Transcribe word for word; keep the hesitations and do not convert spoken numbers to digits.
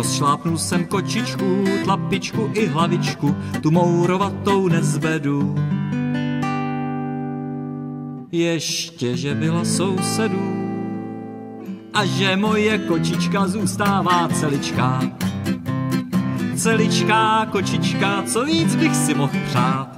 rozšlápnul jsem kočičku, tlapičku i hlavičku, tu mourovatou nezvedu. Ještě, že byla sousedů a že moje kočička zůstává celičká. Celičká kočička, co víc bych si mohl přát.